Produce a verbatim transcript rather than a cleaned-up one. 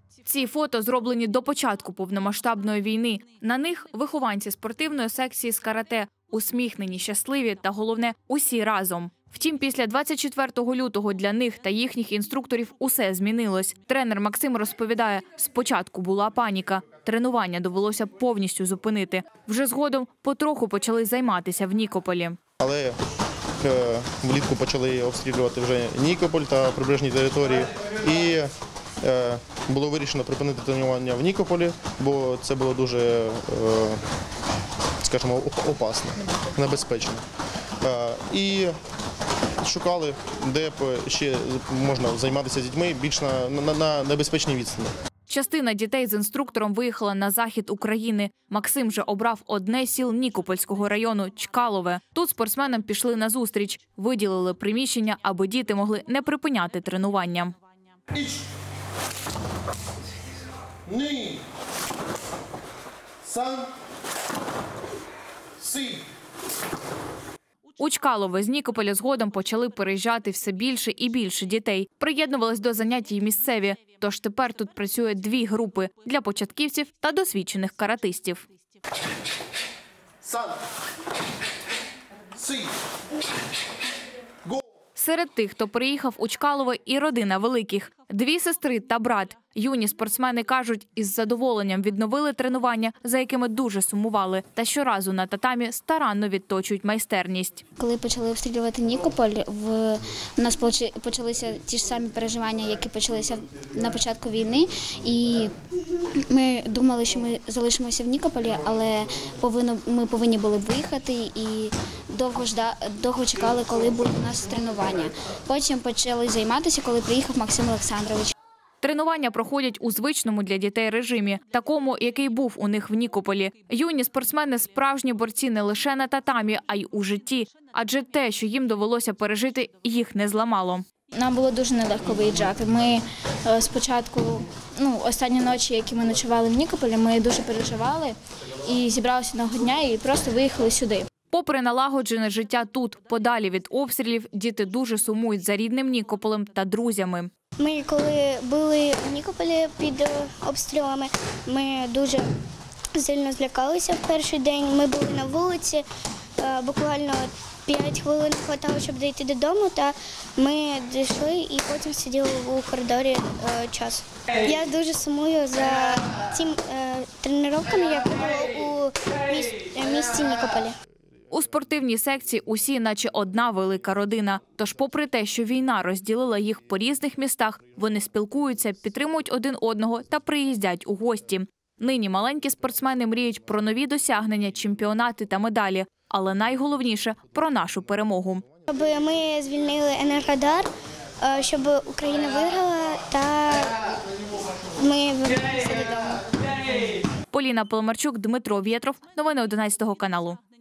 Ці фото зроблені до початку повномасштабної війни. На них вихованці спортивної секції з карате, усміхнені, щасливі та, головне, усі разом. Втім, після двадцять четвертого лютого для них та їхніх інструкторів усе змінилось. Тренер Максим розповідає, спочатку була паніка. Тренування довелося повністю зупинити. Вже згодом потроху почали займатися в Нікополі. Але е, влітку почали обстрілювати вже Нікополь та прибережні території. І е, було вирішено припинити тренування в Нікополі, бо це було дуже, е, скажімо, опасно, небезпечно. Е, і шукали, де ще можна займатися з дітьми більш на, на, на небезпечній відстані. Частина дітей з інструктором виїхала на захід України. Максим же обрав одне з сіл Нікопольського району – Чкалове. Тут спортсменам пішли на зустріч, виділили приміщення, аби діти могли не припиняти тренування. Ні. Сан. Сі. У Чкалове з Нікополя згодом почали переїжджати все більше і більше дітей. Приєднувались до занять і місцеві. Тож тепер тут працює дві групи – для початківців та досвідчених каратистів. Сан. Сі. Го. Серед тих, хто приїхав у Чкалове, і родина Великих. Дві сестри та брат. Юні спортсмени кажуть, із задоволенням відновили тренування, за якими дуже сумували. Та щоразу на татамі старанно відточують майстерність. Коли почали обстрілювати Нікополь, в... у нас почалися ті ж самі переживання, які почалися на початку війни. І ми думали, що ми залишимося в Нікополі, але повинно... ми повинні були виїхати і довго, жда... довго чекали, коли будуть у нас тренування. Потім почали займатися, коли приїхав Максим Олександрович. Тренування проходять у звичному для дітей режимі, такому, який був у них в Нікополі. Юні спортсмени – справжні борці не лише на татамі, а й у житті. Адже те, що їм довелося пережити, їх не зламало. Нам було дуже нелегко виїжджати. Ми спочатку, ну, останні ночі, які ми ночували в Нікополі, ми дуже переживали і зібралися одного дня і просто виїхали сюди. Попри налагоджене життя тут, подалі від обстрілів, діти дуже сумують за рідним Нікополем та друзями. Ми, коли були в Нікополі під обстрілами, ми дуже сильно злякалися в перший день. Ми були на вулиці, буквально п'ять хвилин хватало, щоб дійти додому, та ми дійшли і потім сиділи у коридорі час. Я дуже сумую за тим тренуваннями, які були у місті Нікополі. У спортивній секції усі наче одна велика родина. Тож попри те, що війна розділила їх по різних містах, вони спілкуються, підтримують один одного та приїздять у гості. Нині маленькі спортсмени мріють про нові досягнення, чемпіонати та медалі. Але найголовніше – про нашу перемогу. Щоб ми звільнили Енергодар, щоб Україна виграла та ми вернулися додому. Поліна Поломарчук, Дмитро Вєтров. Новини одинадцятого каналу.